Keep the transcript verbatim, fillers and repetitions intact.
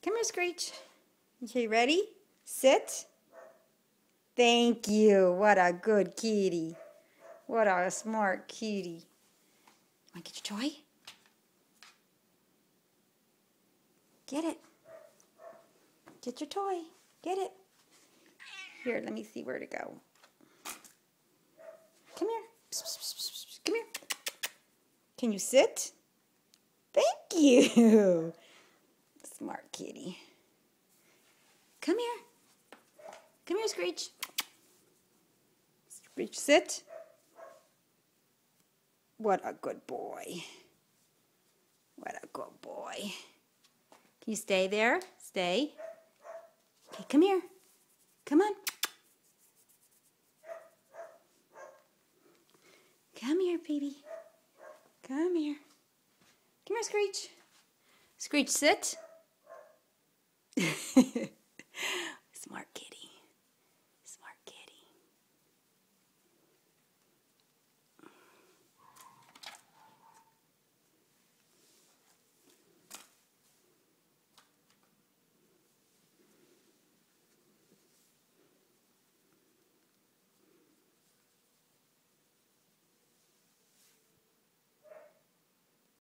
Come here, Screech. Okay, ready? Sit. Thank you. What a good kitty. What a smart kitty. Want to get your toy? Get it. Get your toy. Get it. Here, let me see where to go. Come here. Psst, psst, psst, psst. Come here. Can you sit? Thank you. Smart kitty. Come here. Come here, Screech. Screech, sit. What a good boy. What a good boy. Can you stay there? Stay. Okay, come here. Come on. Come here, baby. Come here. Come here, Screech. Screech, sit.